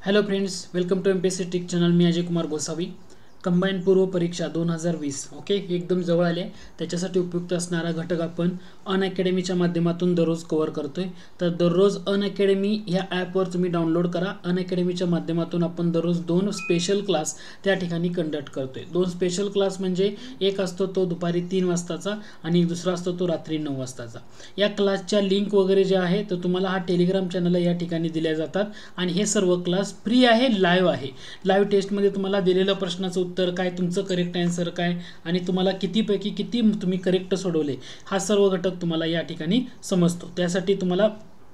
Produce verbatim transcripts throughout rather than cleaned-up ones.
Hello friends, welcome to M P S C trick channel. मी Ajay Kumar Gosavi. Combine पूर्व परीक्षा दोन हजार वीस ओके एकदम जवळ आले. त्याच्यासाठी उपयुक्त असणारा घटक आपण अन अकॅडमीच्या माध्यमातून दररोज कव्हर करतोय. तर दररोज अन अकॅडमी ह्या ॲपवर तुम्ही डाउनलोड करा. अन अकॅडमीच्या माध्यमातून आपण दररोज दोन स्पेशल क्लास त्या ठिकाणी कंडक्ट करतोय. दोन स्पेशल क्लास म्हणजे एक असतो तो दुपारी तीन वाजताचा आणि दुसरा असतो तो रात्री नऊ वाजताचा. या क्लासच्या लिंक वगैरे जे आहे तर तुम्हाला हा टेलिग्राम चॅनल या ठिकाणी दिल्या जातात आणि हे सर्व क्लास फ्री आहे, लाईव्ह आहे. लाईव्ह टेस्टमध्ये तुम्हाला दिलेलं प्रश्नाचं उत्तर काय, तुमचं करेक्ट आन्सर काय आणि तुम्हाला कितीपैकी किती तुम्ही करेक्ट सोडवले हा सर्व घटक तुम्हाला या ठिकाणी समजतो. त्यासाठी तुम्हाला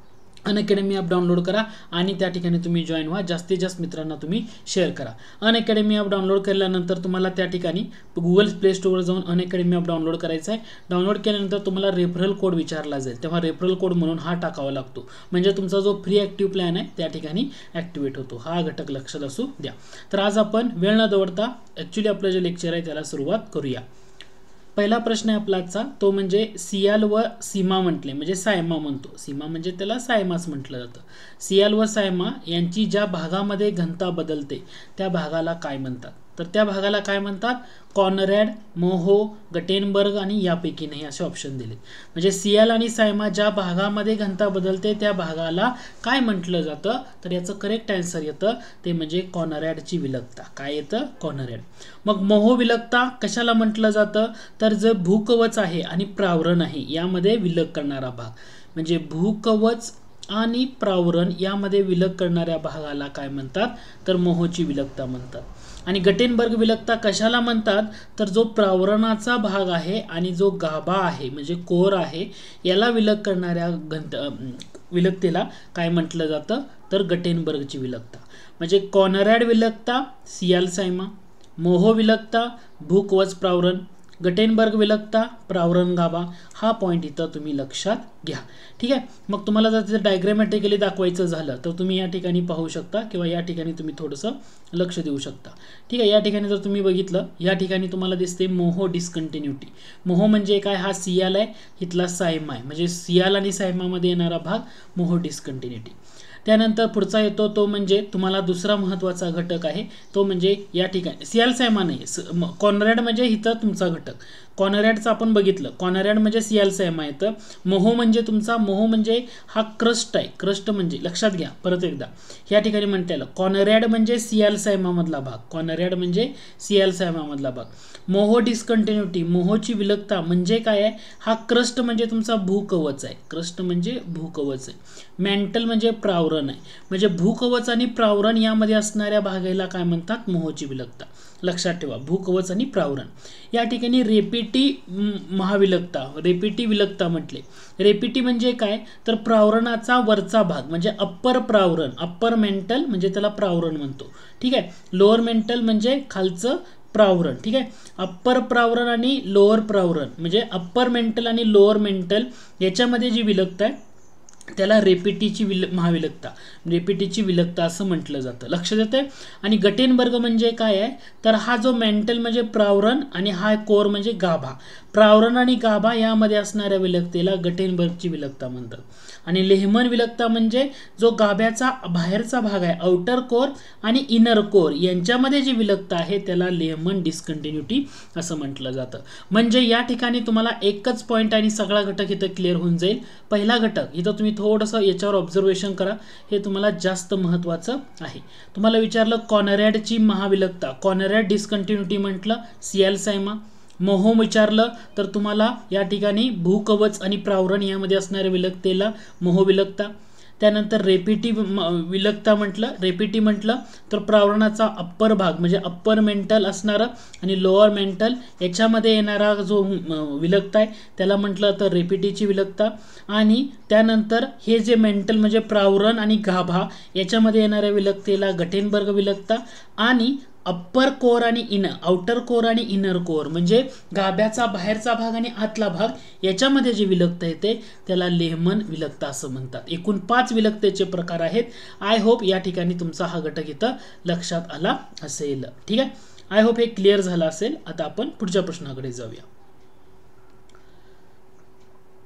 अन अकॅडमी ॲप डाउनलोड करा आणि त्या ठिकाणी तुम्ही जॉईन व्हा. जास्तीत जास्त मित्रांना तुम्ही शेअर करा. अन अकॅडमी ॲप डाउनलोड केल्यानंतर तुम्हाला त्या ठिकाणी गुगल प्ले स्टोअरवर जाऊन अन अकॅडमी ॲप डाउनलोड करायचं आहे. डाउनलोड केल्यानंतर तुम्हाला रेफरल कोड विचारला जाईल, तेव्हा रेफरल कोड म्हणून हा टाकावा लागतो. म्हणजे तुमचा जो फ्री ॲक्टिव्ह प्लॅन आहे त्या ठिकाणी ॲक्टिवेट होतो. हा घटक लक्षात असू द्या. तर आज आपण वेळ न दवडता ॲक्च्युली आपलं जे लेक्चर आहे त्याला सुरुवात करूया. पहिला प्रश्न आहे आपलाचा, तो म्हणजे सियाल व सीमा म्हटले म्हणजे सायमा म्हणतो. सीमा म्हणजे त्याला सायमाच म्हटलं जातं. सियाल व सायमा यांची ज्या भागामध्ये घनता बदलते त्या भागाला काय म्हणतात? तर त्या भागाला काय म्हणतात? कॉनरॅड, मोहो, गटेनबर्ग आणि यापैकी नाही असे ऑप्शन दिले. म्हणजे सियाल आणि सायमा ज्या भागामध्ये घनता बदलते त्या भागाला काय म्हटलं जातं? तर याचं करेक्ट आन्सर येतं ते म्हणजे कॉनरॅडची विलकता. काय येतं? कॉनरॅड. मग मोहो विलकता कशाला म्हटलं जातं? तर जे भूकवच आहे आणि प्रावरण आहे यामध्ये विलग करणारा भाग म्हणजे भूकवच आणि प्रावरण यामध्ये विलग करणाऱ्या भागाला काय म्हणतात? तर मोहोची विलकता म्हणतात. आणि गटेनबर्ग विलकता कशाला म्हणतात? तर जो प्रावरणाचा भाग आहे आणि जो गाभा आहे म्हणजे कोर आहे याला विलग करणाऱ्या घनता विलकतेला काय म्हटलं जातं? तर गटेनबर्गची विलकता. म्हणजे कॉनरॅड विलकता सियाल सायमा, मोहो विलकता भूकवच प्रावरण, गटेनबर्ग विलकता प्रावरण गाभा. हा पॉईंट इथं तुम्ही लक्षात घ्या. ठीक आहे. मग तुम्हाला जर तिथे डायग्रॅमॅटिकली दाखवायचं झालं तर तुम्ही या ठिकाणी पाहू शकता किंवा या ठिकाणी तुम्ही थोडंसं लक्ष देऊ शकता. ठीक आहे. या ठिकाणी जर तुम्ही बघितलं या ठिकाणी तुम्हाला दिसते मोहो डिस्कंटिन्युटी. मोहो म्हणजे काय? हा सियाल आहे, इथला सायमा आहे. म्हणजे सियाल आणि सायमामध्ये येणारा भाग मोहो डिस्कंटिन्युटी. त्यानंतर पुढचा येतो तो म्हणजे तुम्हाला दुसरा महत्त्वाचा घटक आहे तो म्हणजे या ठिकाणी सियाल सायमा नाही, कॉनरॅड म्हणजे इथं तुमचा घटक. कॉनरॅडचं आपण बघितलं, कॉनरॅड म्हणजे सियाल सायमा येतं. मोहो म्हणजे तुमचा मोहो म्हणजे हा क्रस्ट आहे. क्रस्ट म्हणजे लक्षात घ्या परत एकदा या ठिकाणी म्हणता येईल कॉनरॅड म्हणजे सियाल सायमा मधला भाग. कॉनरॅड म्हणजे सियाल सायमा मधला भाग. मोहो डिस्कंटिन्युटी मोहोची विलकता म्हणजे काय आहे? हा क्रस्ट म्हणजे तुमचा भूकवच आहे. क्रस्ट म्हणजे भूकवच आहे. मॅन्टल म्हणजे प्रावरण आहे. म्हणजे भूकवच आणि प्रावरण यामध्ये असणाऱ्या भागाला काय म्हणतात? मोहोची विलकता. लक्षात ठेवा भूकवच आणि प्रावरण. या ठिकाणी रेपिटी महाविलकता, रेपिटी विलकता म्हटले. रेपिटी म्हणजे काय? तर प्रावरणाचा वरचा भाग म्हणजे अप्पर प्रावरण, अप्पर मेंटल म्हणजे त्याला प्रावरण म्हणतो. ठीक आहे. लोअर मेंटल म्हणजे खालचं प्रावरण. ठीक आहे. अप्पर प्रावरण आणि लोअर प्रावरण म्हणजे अप्पर मेंटल आणि लोअर मेंटल याच्यामध्ये जी विलकता आहे त्याला रेपिटीची विल महाविलकता, रेपिटीची विलकता असं म्हटलं जातं. लक्षात येतंय. आणि गटेनबर्ग म्हणजे काय आहे? तर हा जो मेंटल म्हणजे प्रावरण आणि हा कोर म्हणजे गाभा. प्रावरण आणि गाभा यामध्ये असणाऱ्या विलकतेला गटेनबर्गची विलकता म्हणतात. आणि लेहमन विलकता म्हणजे जो गाभ्याचा बाहेरचा भाग आहे आउटर कोर आणि इनर कोर यांच्यामध्ये जी विलकता आहे त्याला लेहमन डिस्कंटिन्युटी असं म्हटलं जातं. म्हणजे या ठिकाणी तुम्हाला एकच पॉईंट आणि सगळा घटक इथं क्लिअर होऊन जाईल. पहिला घटक इथं तुम्ही थोडंसं याच्यावर ऑब्झर्वेशन करा, हे तुम्हाला जास्त महत्त्वाचं आहे. तुम्हाला विचारलं कॉनरॅडची महाविलकता, कॉनरॅड डिस्कंटिन्युटी म्हटलं सियाल सायमा. मोहो विचारलं तर तुम्हाला या ठिकाणी भूकवच आणि प्रावरण यामध्ये असणाऱ्या विलकतेला मोहो विलकता. त्यानंतर रेपिटी विलकता म्हटलं, रेपिटी म्हटलं तर प्रावरणाचा अप्पर भाग म्हणजे अप्पर मेंटल असणारं आणि लोअर मेंटल याच्यामध्ये येणारा जो विलकता आहे त्याला म्हटलं तर रेपिटीची विलकता. आणि त्यानंतर हे जे मेंटल म्हणजे प्रावरण आणि गाभा याच्यामध्ये येणाऱ्या विलकतेला गटेनबर्ग विलकता. आणि अप्पर कोर आणि इनर, आउटर कोर आणि इनर कोर म्हणजे गाभ्याचा बाहेरचा भाग आणि आतला भाग याच्यामध्ये जी विलकता येते त्याला लेहमन विलकता असं म्हणतात. एकूण पाच विलकतेचे प्रकार आहेत. आय होप या ठिकाणी तुमचा हा घटक इथं लक्षात आला असेल. ठीक आहे. आय होप हे क्लिअर झालं असेल. आता आपण पुढच्या प्रश्नाकडे जाऊया.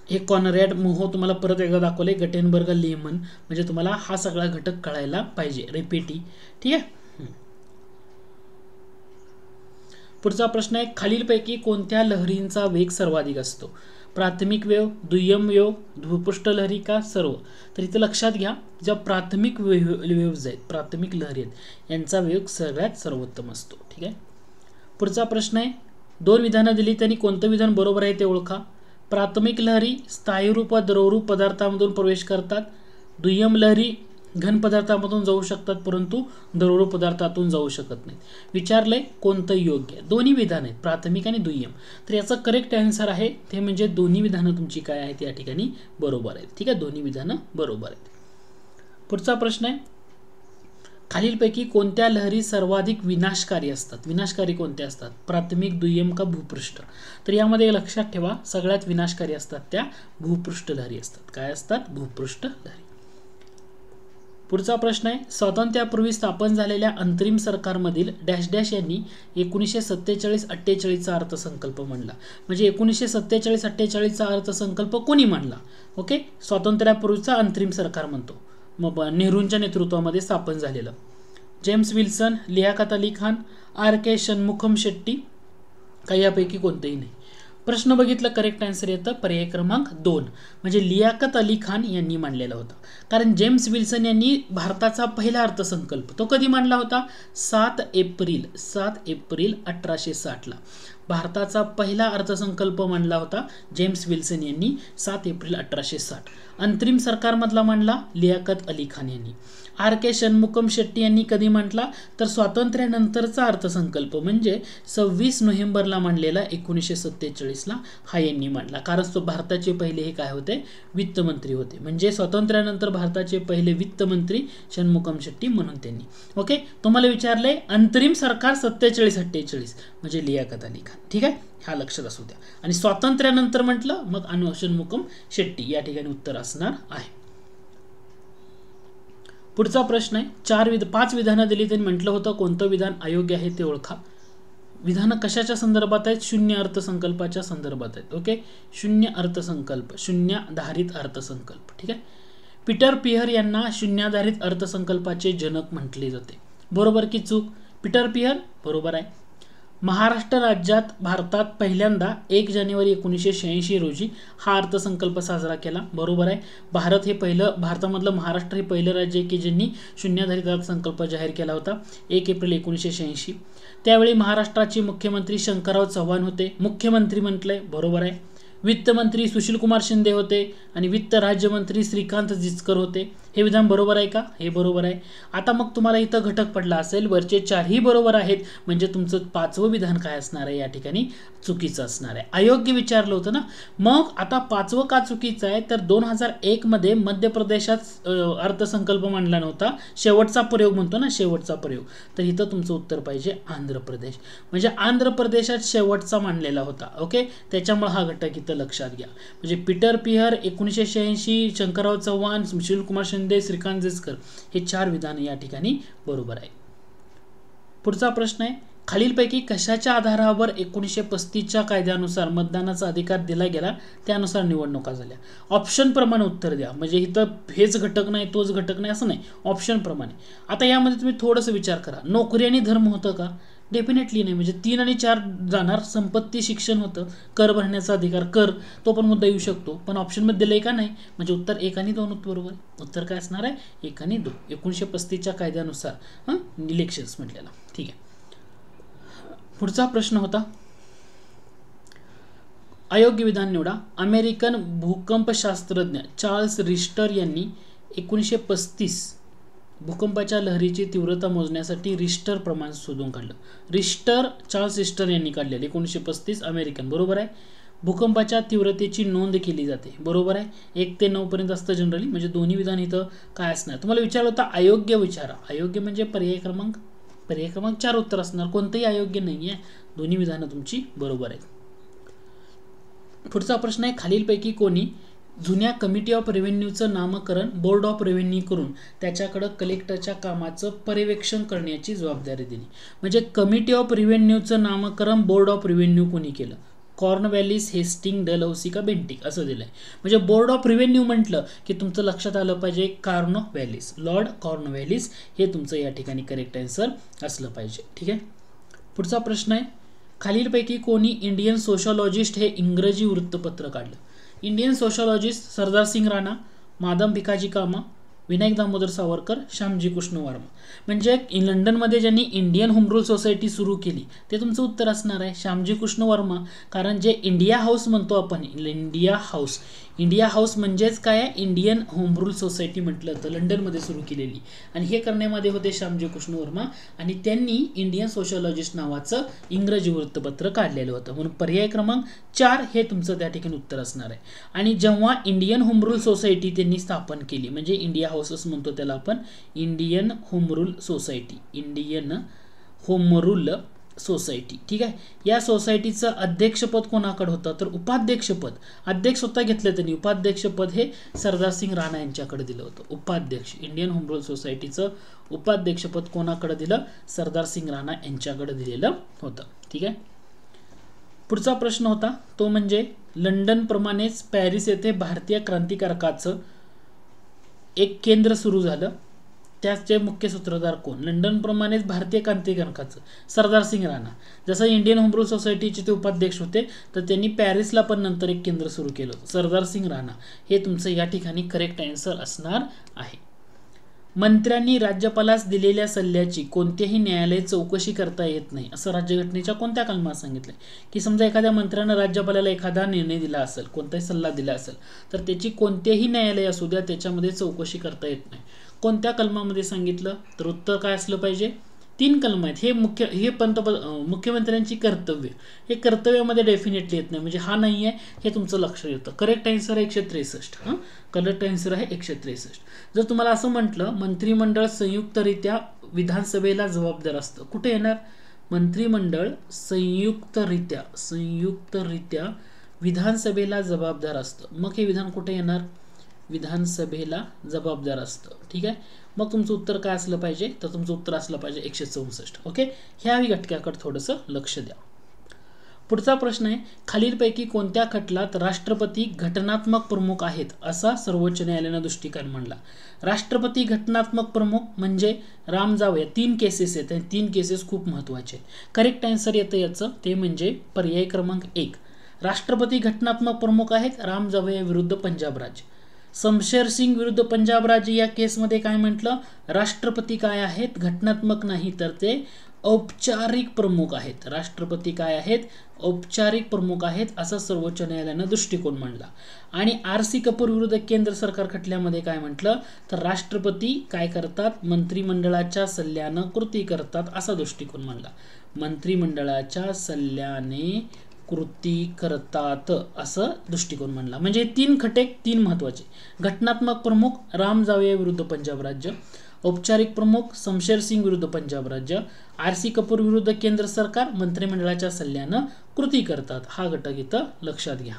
हे कॉनरॅड मोहो तुम्हाला परत एकदा दाखवले, गटेनबर्ग लेमन, म्हणजे तुम्हाला हा सगळा घटक कळायला पाहिजे. रेपेटी. ठीक आहे. पुढचा प्रश्न आहे, खालीलपैकी कोणत्या लहरींचा वेग सर्वाधिक असतो? प्राथमिक वेव, दुय्यम वेव, भूपृष्ठ लहरी का सर्व? तर इथं लक्षात घ्या, ज्या प्राथमिक वेव्ज आहेत, प्राथमिक लहरी आहेत, यांचा वेग सगळ्यात सर्वोत्तम असतो. ठीक आहे. पुढचा प्रश्न आहे, दोन विधानं दिली, त्यांनी कोणतं विधान बरोबर आहे ते ओळखा. प्राथमिक लहरी स्थायी रूप व द्रवरूप पदार्थांमधून प्रवेश करतात. दुय्यम लहरी घन पदार्थामधून जाऊ शकतात, परंतु द्रवरूप पदार्थातून जाऊ शकत नाहीत. विचारलंय कोणतं योग्य? दोन्ही विधान आहेत, प्राथमिक आणि दुय्यम. तर याचं करेक्ट आन्सर आहे ते म्हणजे दोन्ही विधानं तुमची काय आहेत या ठिकाणी बरोबर आहेत. ठीक आहे, दोन्ही विधानं बरोबर आहेत. पुढचा प्रश्न आहे, खालीलपैकी कोणत्या लहरी सर्वाधिक विनाशकारी असतात? विनाशकारी कोणत्या असतात? प्राथमिक, दुय्यम का भूपृष्ठ? तर यामध्ये लक्षात ठेवा, सगळ्यात विनाशकारी असतात त्या भूपृष्ठ लहरी असतात. काय असतात? भूपृष्ठ लहरी. पुढचा प्रश्न आहे, स्वातंत्र्यापूर्वी स्थापन झालेल्या अंतरिम सरकारमधील डॅश डॅश यांनी एकोणीसशे सत्तेचाळीस अठ्ठेचाळीसचा अर्थसंकल्प मांडला. म्हणजे एकोणीसशे सत्तेचाळीस अठ्ठेचाळीसचा अर्थसंकल्प कोणी मांडला? ओके, स्वातंत्र्यापूर्वीचा अंतरिम सरकार म्हणतो, मग नेहरूंच्या नेतृत्वामध्ये स्थापन झालेलं. James Wilson, Liaquat Ali Khan, R K Shanmukham Shetty का यापैकी कोणतंही नाही? प्रश्न बघितलं, करेक्ट आन्सर येतं पर्याय क्रमांक दोन, म्हणजे लियाकत अली खान यांनी मांडलेला होता. कारण जेम्स विल्सन यांनी भारताचा पहिला अर्थसंकल्प तो कधी मांडला होता? सात एप्रिल सात एप्रिल अठराशे साठला भारताचा पहिला अर्थसंकल्प मांडला होता जेम्स विल्सन यांनी सात एप्रिल अठराशे साठ. अंतरिम सरकारमधला मांडला लियाकत अली खान यांनी. आर के षण्मुखम शेट्टी यांनी कधी मांडला? तर स्वातंत्र्यानंतरचा अर्थसंकल्प म्हणजे सव्वीस नोव्हेंबरला मांडलेला एकोणीसशे सत्तेचाळीसला हा यांनी मांडला. कारण तो भारताचे पहिले हे काय होते? वित्तमंत्री होते. म्हणजे स्वातंत्र्यानंतर भारताचे पहिले वित्तमंत्री षण्मुखम शेट्टी म्हणून त्यांनी. ओके, तुम्हाला विचारले अंतरिम सरकार सत्तेचाळीस अठ्ठेचाळीस म्हणजे लियाकत अली खान. ठीक आहे, हा लक्षात असू द्या. आणि स्वातंत्र्यानंतर म्हटलं मग अनु षण्मुखम शेट्टी या ठिकाणी उत्तर असणार आहे. पुढचा प्रश्न आहे, चार विध पाच विधानं दिली त्यांनी म्हटलं होतं कोणतं विधान अयोग्य आहे ते ओळखा. विधानं कशाच्या संदर्भात आहेत? शून्य अर्थसंकल्पाच्या संदर्भात आहेत. ओके, शून्य अर्थसंकल्प, शून्याधारित अर्थसंकल्प. ठीक आहे. पीटर पियर यांना शून्याधारित अर्थसंकल्पाचे जनक म्हटले जाते. बरोबर की चूक? पीटर पियर बरोबर आहे. महाराष्ट्र राज्यात भारतात पहिल्यांदा एक जानेवारी एकोणीसशे शहाऐंशी रोजी हा अर्थसंकल्प साजरा केला. बरोबर आहे. भारत हे पहिलं भारतामधलं महाराष्ट्र हे पहिलं राज्य आहे की ज्यांनी शून्याधारित अर्थसंकल्प जाहीर केला होता एक एप्रिल एकोणीसशे शहाऐंशी. त्यावेळी महाराष्ट्राचे मुख्यमंत्री शंकरराव चव्हाण होते. मुख्यमंत्री म्हटलंय, बरोबर आहे. वित्तमंत्री सुशीलकुमार शिंदे होते आणि वित्त राज्यमंत्री श्रीकांत जिचकर होते. हे विधान बरोबर आहे का? हे बरोबर आहे. आता मग तुम्हाला इथं घटक पडला असेल, वरचे चारही बरोबर आहेत, म्हणजे तुमचं पाचवं विधान काय असणार आहे या ठिकाणी? चुकीचं असणार आहे. अयोग्य विचारलं होतं ना. मग आता पाचवं का चुकीचं आहे? तर दोन हजार एक मध्ये मध्य प्रदेशात अर्थसंकल्प मांडला नव्हता. शेवटचा प्रयोग म्हणतो ना, शेवटचा प्रयोग. तर इथं तुमचं उत्तर पाहिजे आंध्र प्रदेश. म्हणजे आंध्र प्रदेशात शेवटचा मांडलेला होता. ओके, त्याच्यामुळे हा घटक इथं लक्षात घ्या. म्हणजे पीटर पियर, एकोणीसशे शहाऐंशी, शंकरराव चव्हाण, सुशीलकुमार शिंदे, श्रीकांत जिचकर हे चार विधान या ठिकाणी बरोबर आहे. पुढचा प्रश्न आहे, खालीलपैकी कशाच्या आधारावर एकोणीसशे पस्तीसच्या कायद्यानुसार मतदानाचा अधिकार दिला गेला त्यानुसार निवडणुका झाल्या? ऑप्शन प्रमाणे उत्तर द्या. म्हणजे इथं हेच घटक नाही तोच घटक नाही असं नाही, ऑप्शन प्रमाणे. आता यामध्ये तुम्ही थोडंसं विचार करा, नोकरी आणि धर्म होतं का? डेफिनेटली नाही. म्हणजे तीन आणि चार जाणार. संपत्ती, शिक्षण होतं, कर भरण्याचा अधिकार, कर तो पण मुद्दा येऊ शकतो, पण ऑप्शनमध्ये दिलंय का? नाही. म्हणजे उत्तर एक आणि दोन उत्तर बरोबर. उत्तर काय असणार आहे? एक आणि दोन. एकोणीसशे पस्तीसच्या कायद्यानुसार हां इलेक्शन्स म्हटलेला. ठीक आहे. पुढचा प्रश्न होता, अयोग्य विधान निवडा. अमेरिकन भूकंपशास्त्रज्ञ चार्ल्स रिश्टर यांनी एकोणीसशे पस्तीस भूकंपाच्या लहरीची तीव्रता मोजण्यासाठी रिश्टर प्रमाण शोधून काढलं. रिश्टर चार्ल्स रिश्टर यांनी काढलेलं एकोणीसशे पस्तीस, अमेरिकन. बरोबर आहे. भूकंपाच्या तीव्रतेची नोंद केली जाते. बरोबर आहे. एक ते नऊ पर्यंत असतं जनरली. म्हणजे दोन्ही विधान इथं काय असणार? तुम्हाला विचारलं होतं अयोग्य विचारा. अयोग्य म्हणजे पर्याय क्रमांक पर्याय क्रमांक चार उत्तर असणार. कोणतंही अयोग्य नाही आहे. दोन्ही विधानं तुमची बरोबर आहेत. पुढचा प्रश्न आहे, खालीलपैकी कोणी जुन्या कमिटी ऑफ रेव्हेन्यूचं नामकरण बोर्ड ऑफ रेव्हेन्यू करून त्याच्याकडे कलेक्टरच्या कामाचं पर्यवेक्षण करण्याची जबाबदारी दिली? म्हणजे कमिटी ऑफ रेव्हेन्यूचं नामकरण बोर्ड ऑफ रेव्हेन्यू कोणी केलं? कॉर्नवॅलिस, हेस्टिंग, डलहौसी का बेंटिक असं दिलंय. म्हणजे बोर्ड ऑफ रिव्हेन्यू म्हटलं की तुमचं लक्षात आलं पाहिजे कॉर्नवॅलिस, लॉर्ड कॉर्नवॅलिस हे तुमचं या ठिकाणी करेक्ट आन्सर असलं पाहिजे. ठीक आहे. पुढचा प्रश्न आहे, खालीलपैकी कोणी इंडियन सोशॉलॉजिस्ट हे इंग्रजी वृत्तपत्र काढलं? Indian sociologist Sardar Singh Rana, Madhav Bhikaji Kama, Vinayak Damodar Savarkar, Shyamji Krishna Verma. म्हणजे लंडनमध्ये ज्यांनी इंडियन होम रूल सोसायटी सुरू केली ते तुमचं उत्तर असणार आहे श्यामजी कृष्ण वर्मा. कारण जे इंडिया हाऊस म्हणतो आपण, इंडिया हाऊस, इंडिया हाऊस म्हणजेच काय आहे, इंडियन होम रूल सोसायटी म्हटलं तर लंडनमध्ये सुरू केलेली, आणि हे करण्यामध्ये होते श्यामजी कृष्ण वर्मा, आणि त्यांनी इंडियन सोशॉलॉजिस्ट नावाचं इंग्रजी वृत्तपत्र काढलेलं होतं. म्हणून पर्याय क्रमांक चार हे तुमचं त्या ठिकाणी उत्तर असणार आहे. आणि जेव्हा इंडियन होम रूल सोसायटी त्यांनी स्थापन केली, म्हणजे इंडिया हाऊसच म्हणतो त्याला आपण, Indian home rule society, Indian home rule society. ठीक आहे. या सोसायटीचं अध्यक्षपद कोणाकडे होतं तर उपाध्यक्षपद, अध्यक्ष स्वतः घेतलं त्यांनी, उपाध्यक्षपद हे सरदार सिंग राणा यांच्याकडे दिलं होतं. उपाध्यक्ष, इंडियन होम रूल सोसायटीचं उपाध्यक्षपद कोणाकडे दिलं, सरदार सिंग राणा यांच्याकडे दिलेलं होतं. ठीक आहे. पुढचा प्रश्न होता तो म्हणजे लंडन प्रमाणेच पॅरिस येथे भारतीय क्रांतिकारकाचं एक केंद्र सुरू झालं, त्याचे मुख्य सूत्रधार कोण? लंडन प्रमाणेच भारतीय क्रांतिकारकाचं सरदार सिंग राणा. जसं इंडियन होम रूल सोसायटीचे ते उपाध्यक्ष होते, तर त्यांनी पॅरिसला पण नंतर एक केंद्र सुरू केलं होतं. सरदार सिंग राणा हे तुमचं या ठिकाणी करेक्ट आन्सर असणार आहे. मंत्र्यांनी राज्यपालास दिलेल्या सल्ल्याची कोणत्याही न्यायालय चौकशी करता येत नाही असं राज्यघटनेच्या कोणत्या कलमात सांगितलंय? की समजा एखाद्या मंत्र्यानं राज्यपालाला एखादा निर्णय दिला असेल, कोणताही सल्ला दिला असेल, तर त्याची कोणतेही न्यायालय असू द्या त्याच्यामध्ये चौकशी करता येत नाही. कोणत्या कलमामध्ये सांगितलं तर उत्तर काय असलं पाहिजे? तीन कलम आहेत. हे मुख्य हे पंतप्रधान मुख्यमंत्र्यांची कर्तव्य, हे कर्तव्यामध्ये डेफिनेटली येत नाही, म्हणजे हा नाही आहे हे तुमचं लक्ष येतं. करेक्ट आन्सर आहे एकशे त्रेसष्ट. हां, करेक्ट आन्सर आहे एकशे त्रेसष्ट. जर तुम्हाला असं म्हटलं मंत्रिमंडळ संयुक्तरित्या विधानसभेला जबाबदार असतं, कुठे येणार? मंत्रिमंडळ संयुक्तरित्या संयुक्तरित्या विधानसभेला जबाबदार असतं, मग हे विधान कुठे येणार? विधानसभेला जबाबदार असतं. ठीक आहे. मग तुमचं उत्तर काय असलं पाहिजे तर तुमचं उत्तर असलं पाहिजे एकशे चौसष्ट. ओके. ह्या घटकाकडे थोडंसं लक्ष द्या. पुढचा प्रश्न आहे, खालीलपैकी कोणत्या खटल्यात राष्ट्रपती घटनात्मक प्रमुख आहेत असा सर्वोच्च न्यायालयानं दृष्टिकोन मांडला? राष्ट्रपती घटनात्मक प्रमुख म्हणजे राम जावया. तीन केसेस आहेत, तीन केसेस खूप महत्वाचे. करेक्ट आन्सर येतं याचं ते म्हणजे पर्याय क्रमांक एक. राष्ट्रपती घटनात्मक प्रमुख आहेत राम जावया विरुद्ध पंजाब राज्य. शमशेर सिंग विरुद्ध पंजाब राज्य या केसमध्ये काय म्हटलं? राष्ट्रपती काय आहेत? घटनात्मक नाही तर ते औपचारिक प्रमुख आहेत. राष्ट्रपती काय आहेत? औपचारिक प्रमुख आहेत असं सर्वोच्च न्यायालयानं दृष्टिकोन मांडला. आणि आर सी कपूर विरुद्ध केंद्र सरकार खटल्यामध्ये काय म्हटलं तर राष्ट्रपती काय करतात? मंत्रिमंडळाच्या सल्ल्यानं कृती करतात असा दृष्टिकोन मांडला. मंत्रिमंडळाच्या सल्ल्याने कृती करतात असं दृष्टिकोन मांडला. म्हणजे तीन खटे तीन महत्वाचे. घटनात्मक प्रमुख राम जावया विरुद्ध पंजाब राज्य, औपचारिक प्रमुख शमशेर सिंग विरुद्ध पंजाब राज्य, आर सी कपूर विरुद्ध केंद्र सरकार मंत्रिमंडळाच्या सल्ल्यानं कृती करतात. हा घटक इथं लक्षात घ्या.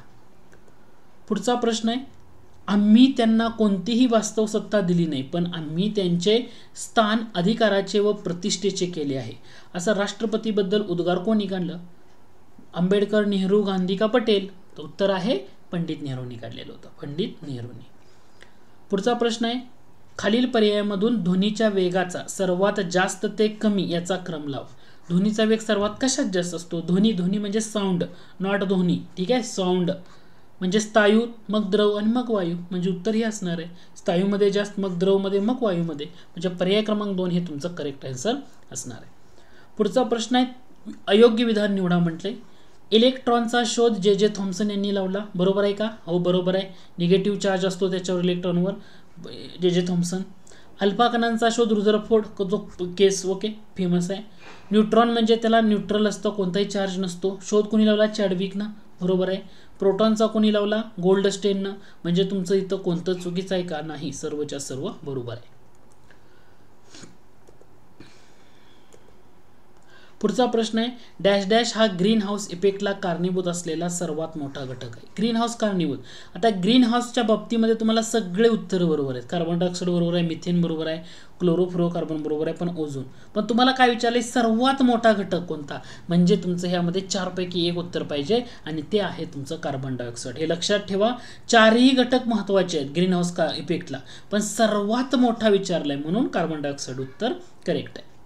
पुढचा प्रश्न आहे, आम्ही त्यांना कोणतीही वास्तव सत्ता दिली नाही पण आम्ही त्यांचे स्थान अधिकाराचे व प्रतिष्ठेचे केले आहे असं राष्ट्रपतीबद्दल उद्गार कोणी काढलं? आंबेडकर, नेहरू, गांधी का पटेल? तर उत्तर आहे पंडित नेहरूंनी काढलेलं होतं, पंडित नेहरूंनी. पुढचा प्रश्न आहे, खालील पर्यायामधून ध्वनीच्या वेगाचा सर्वात जास्त ते कमी याचा क्रम लाव. ध्वनीचा वेग सर्वात कशात जास्त असतो? ध्वनी ध्वनी म्हणजे साऊंड, नॉट ध्वनी. ठीक आहे. साऊंड म्हणजे स्थायू, मग द्रव आणि मग वायू, म्हणजे उत्तर हे असणार आहे स्थायूमध्ये जास्त, मग द्रवमध्ये, मग वायूमध्ये. म्हणजे पर्याय क्रमांक दोन हे तुमचं करेक्ट आन्सर असणार आहे. पुढचा प्रश्न आहे, अयोग्य विधान निवडा म्हटले. इलेक्ट्रॉनचा शोध जे जे थॉम्सन यांनी लावला. बरोबर आहे का? हो बरोबर आहे. निगेटिव्ह चार्ज असतो त्याच्यावर इलेक्ट्रॉनवर, जे जे थॉम्सन. अल्फा कणांचा शोध रुदरफोर्ड जो केस ओके फेमस आहे. न्यूट्रॉन म्हणजे त्याला न्यूट्रल असतं, कोणताही चार्ज नसतो. शोध कोणी लावला? चॅडविकनं. बरोबर आहे. प्रोटॉनचा कोणी लावला? गोल्डस्टेननं. म्हणजे तुमचं इथं कोणतं चुकीचं आहे का? नाही, सर्वच्या सर्व बरोबर आहे. पुढचा प्रश्न आहे, डॅश डॅश हा ग्रीन हाऊस इफेक्टला कारणीभूत असलेला सर्वात मोठा घटक आहे. ग्रीन हाऊस कारणीभूत, आता ग्रीन हाऊसच्या बाबतीमध्ये तुम्हाला सगळे उत्तर बरोबर आहेत. कार्बन डायऑक्साईड बरोबर आहे, मिथेन बरोबर आहे, क्लोरोफ्लोरोकार्बन बरोबर आहे, पण ओझोन. पण तुम्हाला काय विचारले, सर्वात मोठा घटक कोणता, म्हणजे तुमचं ह्यामध्ये चारपैकी एक उत्तर पाहिजे आणि ते आहे तुमचं कार्बन डायऑक्साईड. हे लक्षात ठेवा, चारही घटक महत्त्वाचे आहेत ग्रीन हाऊस का इफेक्टला, पण सर्वात मोठा विचारलाय म्हणून कार्बन डायऑक्साईड उत्तर करेक्ट आहे.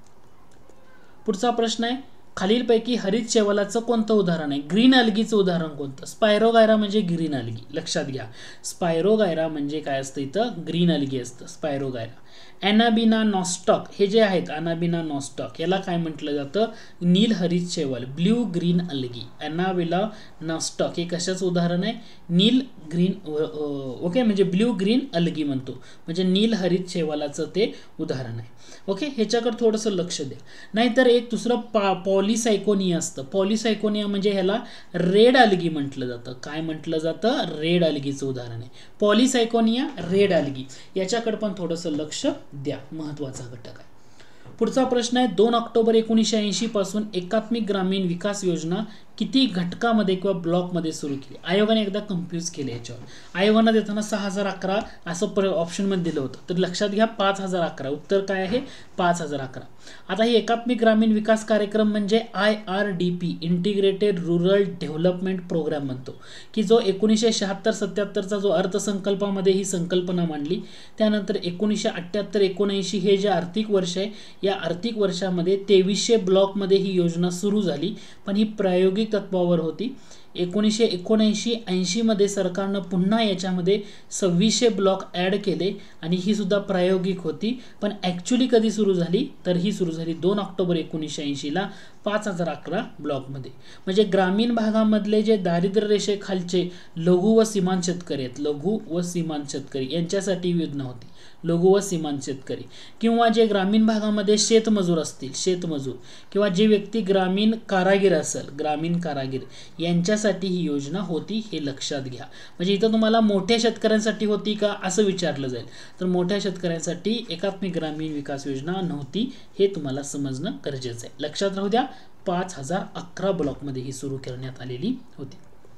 पुढचा प्रश्न आहे, खालीलपैकी हरित शैवालाचं कोणतं उदाहरण आहे. ग्रीन अल्गीचं उदाहरण कोणतं. स्पायरोगायरा म्हणजे ग्रीन अल्गी, लक्षात घ्या. स्पायरोगायरा म्हणजे काय असतं, इथं ग्रीन अल्गी असतं स्पायरोगायरा. अॅनाबिना नॉस्टॉक हे जे आहेत, अॅनाबिना नॉस्टॉक याला काय म्हटलं जातं, नील हरित शैवाल, blue green algae. Anabaena Nostoc हे कशाचं उदाहरण आहे, नील ग्रीन, ओके, म्हणजे ब्ल्यू ग्रीन अल्गी म्हणतो, म्हणजे नील हरित शैवालाचं ते उदाहरण आहे. ओके, ह्याच्याकडे थोडंसं लक्ष द्या. नाहीतर एक दुसरं पा पॉलिसायकोनिया असतं. पॉलिसायकोनिया म्हणजे ह्याला रेड अल्गी म्हटलं जातं. काय म्हटलं जातं, रेड अल्गीचं उदाहरण आहे. पॉलिसायकोनिया, रेड अल्गी, याच्याकडे पण थोडंसं लक्ष द्या, महत्त्वाचा घटक आहे. पुढचा प्रश्न आहे, दोन ऑक्टोबर एकोणीसशे ऐंशी पासून एकात्मिक ग्रामीण विकास योजना किती घटकामध्ये किंवा ब्लॉकमध्ये सुरू केली. आयोगाने एकदा कन्फ्यूज केले याच्यावर. आयोगाने देताना सहा हजार अकरा असं ऑप्शनमध्ये दिलं होतं, तर लक्षात घ्या पाच हजार अकरा उत्तर काय आहे, पाच हजार अकरा. आता हे एकात्मिक ग्रामीण विकास कार्यक्रम म्हणजे I R D P, integrated rural development programme म्हणतो, की जो एकोणीसशे शहात्तर सत्याहत्तरचा जो अर्थसंकल्पामध्ये ही संकल्पना मांडली. त्यानंतर एकोणीसशे अठ्ठ्याहत्तर एकोणऐंशी हे जे आर्थिक वर्ष आहे, या आर्थिक वर्षामध्ये तेवीसशे ब्लॉकमध्ये ही योजना सुरू झाली, पण ही प्रायोगिक तत्वावर होती. एकोणीसशे एकोणऐंशी ऐंशी मध्ये सरकारनं पुन्हा याच्यामध्ये सव्वीसशे ब्लॉक ॲड केले आणि ही सुद्धा प्रायोगिक होती. पण ॲक्च्युली कधी सुरू झाली, तर ही सुरू झाली दोन ऑक्टोबर एकोणीसशे ऐंशीला पाच हजार अकरा ब्लॉकमध्ये. म्हणजे ग्रामीण भागामधले जे दारिद्र्य रेषेखालचे लघु व सीमांत शेतकरी आहेत, लघु व सीमांत शेतकरी यांच्यासाठी योजना होती. लघु व सीमांत शेतकरी किंवा जे ग्रामीण भागामध्ये शेतमजूर असतील, शेतमजूर किंवा जे व्यक्ती ग्रामीण कारागीर असेल, ग्रामीण कारागीर यांच्यासाठी ही योजना होती, हे लक्षात घ्या. म्हणजे इथं तुम्हाला मोठ्या शेतकऱ्यांसाठी होती का असं विचारलं जाईल, तर मोठ्या शेतकऱ्यांसाठी एकात्मिक ग्रामीण विकास योजना नव्हती, हे तुम्हाला समजणं गरजेचं आहे. लक्षात राहू द्या, पाच हजार अकरा ब्लॉकमध्ये ही सुरू करण्यात आलेली होती.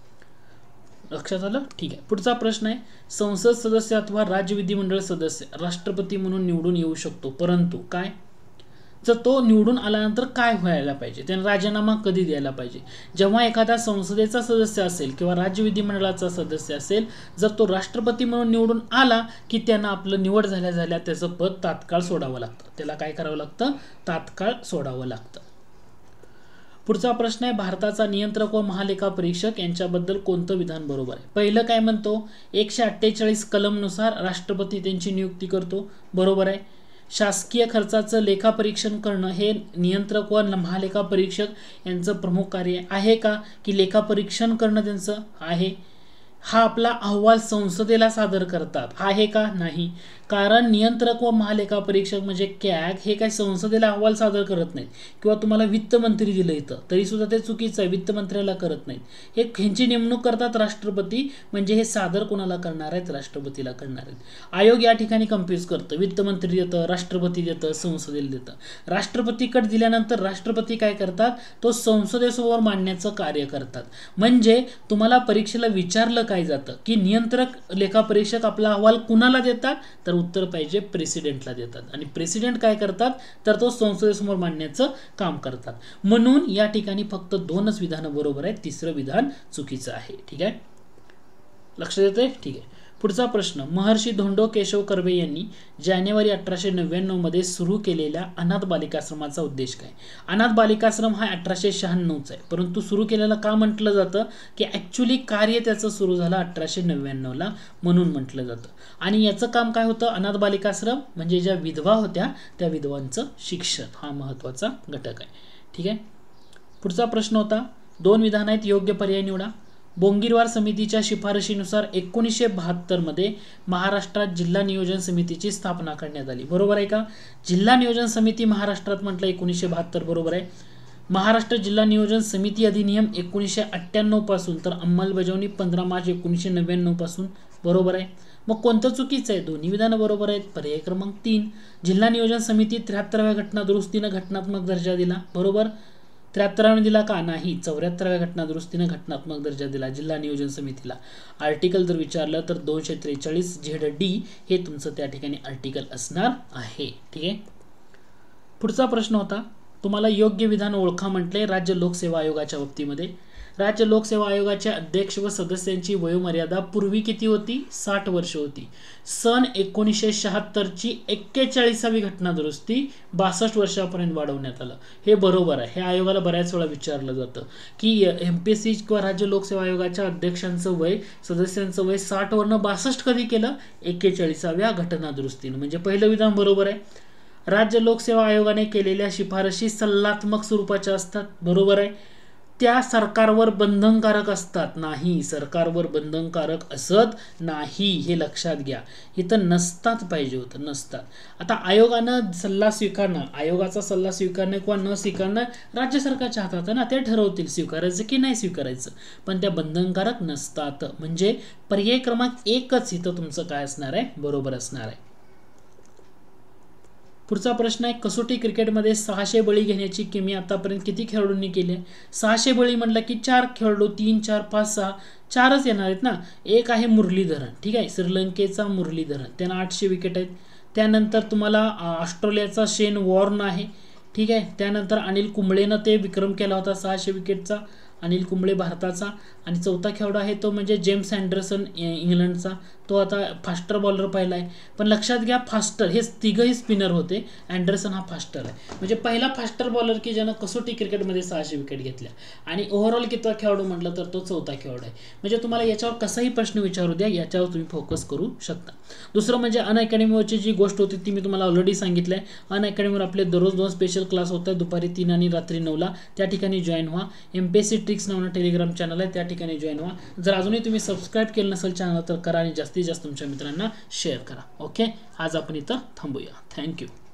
लक्षात आलं, ठीक आहे. पुढचा प्रश्न आहे, संसद सदस्य अथवा राज्य विधिमंडळ सदस्य राष्ट्रपती म्हणून निवडून येऊ शकतो, परंतु काय, जर तो निवडून आल्यानंतर काय व्हायला पाहिजे, त्याने राजीनामा कधी द्यायला पाहिजे. जेव्हा एखादा संसदेचा सदस्य असेल किंवा राज्य विधिमंडळाचा सदस्य असेल, जर तो राष्ट्रपती म्हणून निवडून आला की त्यांना आपलं निवड झाल्या झाल्या त्याचं पद तात्काळ सोडावं लागतं. त्याला काय करावं लागतं, तात्काळ सोडावं लागतं. पुढचा प्रश्न आहे, भारताचा नियंत्रक व महालेखा परीक्षक यांच्याबद्दल कोणतं विधान बरोबर आहे. पहिलं काय म्हणतो, एकशे अठ्ठेचाळीस कलमनुसार राष्ट्रपती त्यांची नियुक्ती करतो, बरोबर आहे. शासकीय खर्चाचं लेखापरीक्षण करणं हे नियंत्रक व महालेखा परीक्षक यांचं प्रमुख कार्य आहे का, की लेखापरीक्षण करणं त्यांचं आहे. हा आपला अहवाल संसदेला सादर करतात, आहे का, नाही. कारण नियंत्रक व महालेखा परीक्षक म्हणजे कॅग हे काय संसदेला अहवाल सादर करत नाहीत, किंवा तुम्हाला वित्तमंत्री दिलं इथं तरी सुद्धा ते चुकीचं आहे, वित्तमंत्र्याला करत नाहीत. हे ह्यांची नेमणूक करतात राष्ट्रपती, म्हणजे हे सादर कोणाला करणार आहेत, राष्ट्रपतीला करणार आहेत. आयोग या ठिकाणी कन्फ्यूज करतं, वित्तमंत्री देतं, राष्ट्रपती देतं, संसदेला देतं. राष्ट्रपतीकडे दिल्यानंतर राष्ट्रपती काय करतात, तो संसदेसमोर मांडण्याचं कार्य करतात. म्हणजे तुम्हाला परीक्षेला विचारलं काय जातं की नियंत्रक लेखापरीक्षक आपला अहवाल कुणाला देतात, तर उत्तर पाहिजे प्रेसिडेंटला देतात. आणि प्रेसिडेंट काय करतात, तर तो संसदेसमोर मांडण्याचं काम करतात. म्हणून या ठिकाणी फक्त दोनच विधानं बरोबर आहेत, तिसरं विधान चुकीचं आहे. ठीक आहे, लक्ष देतंय, ठीक आहे. पुढचा प्रश्न, महर्षी धोंडो केशव कर्वे यांनी जानेवारी अठराशे नव्याण्णव मध्ये सुरू केलेल्या अनाथ बालिकाश्रमाचा उद्देश काय. अनाथ बालिकाश्रम हा अठराशे शहाण्णवचा आहे, परंतु सुरू केलेला का म्हटलं जातं, की ॲक्च्युली कार्य त्याचं सुरू झालं अठराशे नव्याण्णवला म्हणून म्हटलं जातं. आणि याचं काम काय होतं, अनाथ बालिकाश्रम म्हणजे ज्या विधवा होत्या त्या विधवांचं शिक्षण, हा महत्त्वाचा घटक आहे. ठीक आहे. पुढचा प्रश्न होता, दोन विधान आहेत, योग्य पर्याय निवडा. बोंगीरवार समितीच्या शिफारशीनुसार एकोणीसशे बहात्तर मध्ये महाराष्ट्रात जिल्हा नियोजन समितीची स्थापना करण्यात आली, बरोबर आहे का. जिल्हा नियोजन समिती महाराष्ट्रात म्हटलं एकोणीसशे बहात्तर, बरोबर आहे. महाराष्ट्र जिल्हा नियोजन समिती अधिनियम एकोणीसशे अठ्ठ्याण्णव पासून तर अंमलबजावणी पंधरा मार्च एकोणीसशे नव्याण्णव पासून, बरोबर आहे. मग कोणतं चुकीचं आहे, दोन्ही विधानं बरोबर आहेत. पर्याय क्रमांक तीन, जिल्हा नियोजन समिती त्र्याहत्तराव्या घटना दुरुस्तीनं घटनात्मक दर्जा दिला, बरोबर. त्र्याहत्तराव्या दिला का नाही, चौऱ्याहत्तराव्या घटना दुरुस्तीनं घटनात्मक दर्जा दिला जिल्हा नियोजन समितीला. आर्टिकल जर विचारलं तर दोनशे त्रेचाळीस झेड डी हे तुमचं त्या ठिकाणी आर्टिकल असणार आहे. ठीक आहे. पुढचा प्रश्न होता, तुम्हाला योग्य विधान ओळखा म्हटले राज्य लोकसेवा आयोगाच्या बाबतीमध्ये. राज्य लोकसेवा आयोगाच्या अध्यक्ष व सदस्यांची वयोमर्यादा पूर्वी किती होती, साठ वर्ष होती. सन एकोणीसशे शहात्तरची एक्केचाळीसावी घटना दुरुस्ती बासष्ट वर्षापर्यंत वाढवण्यात आलं. हे बरोबर आहे. हे आयोगाला बऱ्याच वेळा विचारलं जातं की एमपीएससी किंवा राज्य लोकसेवा आयोगाच्या अध्यक्षांचं वय, सदस्यांचं वय साठ वरनं बासष्ट कधी केलं, एक्केचाळीसाव्या घटना दुरुस्तीनं. म्हणजे पहिलं विधान बरोबर आहे. राज्य लोकसेवा आयोगाने केलेल्या शिफारशी सल्लात्मक स्वरूपाच्या असतात, बरोबर आहे. त्या सरकारवर बंधनकारक असतात, नाही, सरकारवर बंधनकारक असत नाही, हे लक्षात घ्या. इथं नसतात पाहिजे होतं, नसतात. आता आयोगानं सल्ला स्वीकारणं, आयोगाचा सल्ला स्वीकारणं किंवा न स्वीकारणं राज्य सरकारच्या हातात आहे ना, ते ठरवतील स्वीकारायचं की नाही स्वीकारायचं, पण त्या बंधनकारक नसतात. म्हणजे पर्याय क्रमांक एकच इथं तुमचं काय असणार आहे, बरोबर असणार आहे. पुढचा प्रश्न आहे, कसोटी क्रिकेटमध्ये सहाशे बळी घेण्याची किमी आतापर्यंत किती खेळाडूंनी केली आहे. सहाशे बळी म्हटलं की चार खेळाडू, तीन चार पाच सहा चारच येणार आहेत ना. एक आहे मुरलीधरन, ठीक आहे, श्रीलंकेचा मुरलीधरन, त्यांना आठशे विकेट आहेत. त्यानंतर तुम्हाला ऑस्ट्रेलियाचा शेन वॉर्न आहे, ठीक आहे. त्यानंतर अनिल कुंबळेनं ते विक्रम केला होता सहाशे विकेटचा, अनिल कुंबळे भारताचा. आणि चौथा खेळाडू आहे तो म्हणजे जेम्स अँडरसन इंग्लंडचा, तो आता फास्टर बॉलर पाहिला आहे. पण लक्षात घ्या, फास्टर हे तिघही स्पिनर होते, अँडरसन हा फास्टर आहे. म्हणजे पहिला फास्टर बॉलर की ज्यानं कसोटी क्रिकेटमध्ये सहाशे विकेट घेतल्या. आणि ओव्हरऑल कितवा खेळाडू म्हटलं तर तो चौथा खेळाडू आहे. म्हणजे तुम्हाला याच्यावर कसाही प्रश्न विचारू द्या, याच्यावर तुम्ही फोकस करू शकता. दुसरं म्हणजे अन अकॅडमीवरची जी गोष्ट होती ती मी तुम्हाला ऑलरेडी सांगितलं आहे. अन अकॅडमीवर आपले दररोज दोन स्पेशल क्लास होत आहेत, दुपारी तीन आणि रात्री नऊला. त्या ठिकाणी जॉईन व्हा. एमपीएससी ट्रिक्स नावानं टेलिग्राम चॅनल आहे, त्या ठिकाणी जॉईन व्हा. जर अजूनही तुम्ही सबस्क्राईब केलं नसेल चॅनल तर करा आणि जास्तीत जास्त तुमच्या मित्रांना शेअर करा. ओके, आज आपण इथं थांबूया. थँक्यू.